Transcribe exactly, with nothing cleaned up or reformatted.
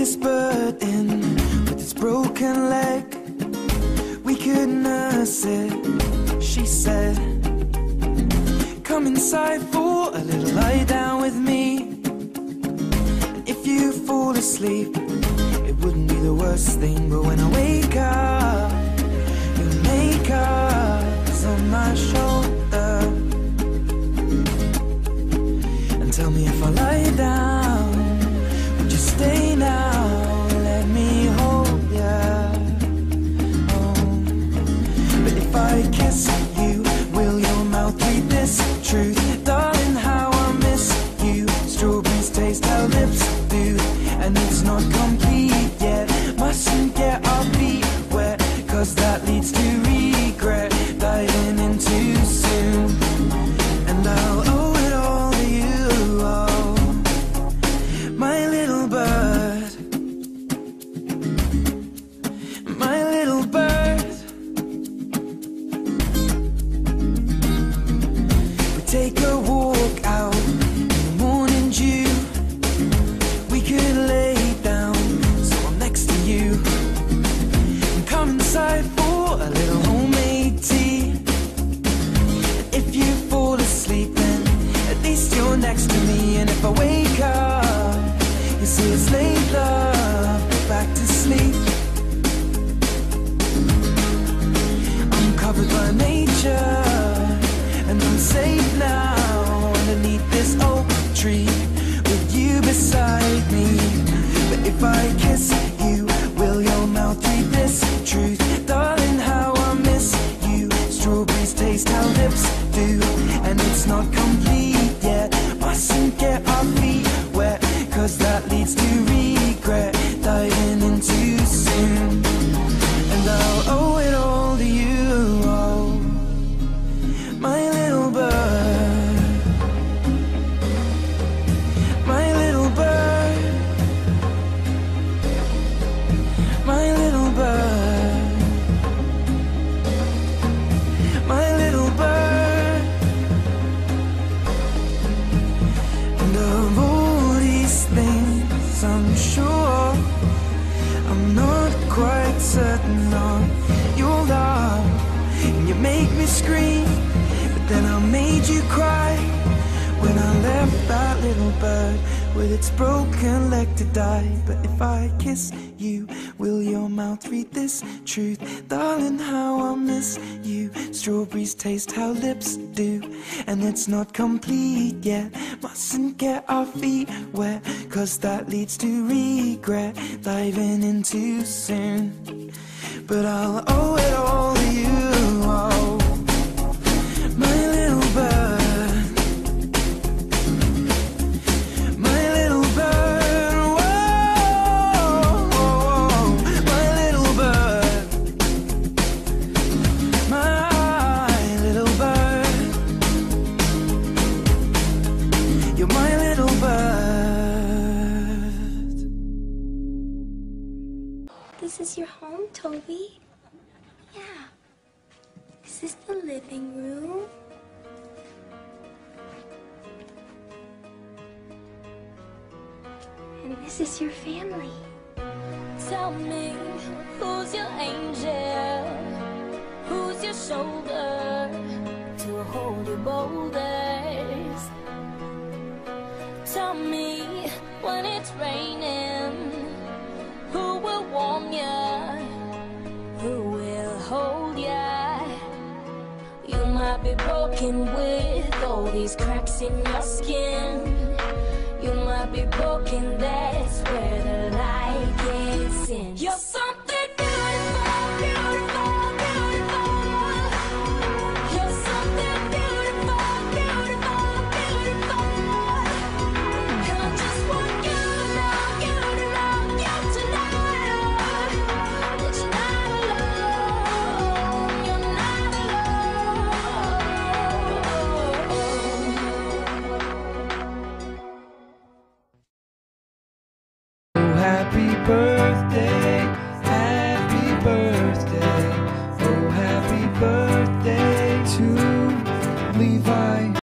this bird in with its broken leg. We could nurse it, she said. Come inside for a little lie down with me. And if you fall asleep, it wouldn't be the worst thing. But when I wake up, your makeup's on my shoulder. And tell me if I lie down, would you stay now? Let me hold ya. Oh. But if I kiss you, will your mouth read this truth? Darling, how I miss you. Strawberries taste how lips do, and it's not complete yet. Mustn't get our feet wet, cause that leads to regret. Diving in too soon, and I'll owe it all to you. Oh, my little bird, my little bird. We take a walk out in the morning dew. We could lay down so I'm next to you, and come inside for a little homemade tea. And if you fall asleep, then at least you're next to me. And if I wake up, you see it's late, love, go back to sleep. I'm covered by nature, and I'm safe now underneath this oak tree with you beside me. But if I kiss you, will your mouth read this truth? Darling, how I miss you. Strawberries taste how lips do, and it's not complete yet. Mustn't get our feet wet, cause that leads to regret. Diving in too soon, and I'll owe it all to you. Oh, my little bird, my little bird, my little bird, my little bird. And of all these things, I'm sure I'm not quite certain of your love. And you make me scream, but then I made you cry when I left that little bird with its broken leg to die. But if I kiss you, will your mouth read this truth? Darling, how I miss you. Strawberries taste how lips do, and it's not complete yet. Mustn't get our feet wet, cause that leads to regret. Diving in too soon, but I'll owe it all to you. Oh, my little bird, my little bird. Whoa, whoa, my little bird, my little bird. You're my little bird. This is your home, Toby? Yeah. Is this the living room? And this is your family. Tell me, who's your angel? Who's your shoulder to hold your boulders? Tell me, when it's raining, who will warm ya? Who will hold ya? You might be broken with all these cracks in your skin. You might be broken, that's where the light gets in. You're something beautiful, beautiful, beautiful. You're something beautiful, beautiful, beautiful. And I just want you to know, you to know, you to know that you're not alone, you're not alone. Happy birthday, happy birthday, oh happy birthday to Levi.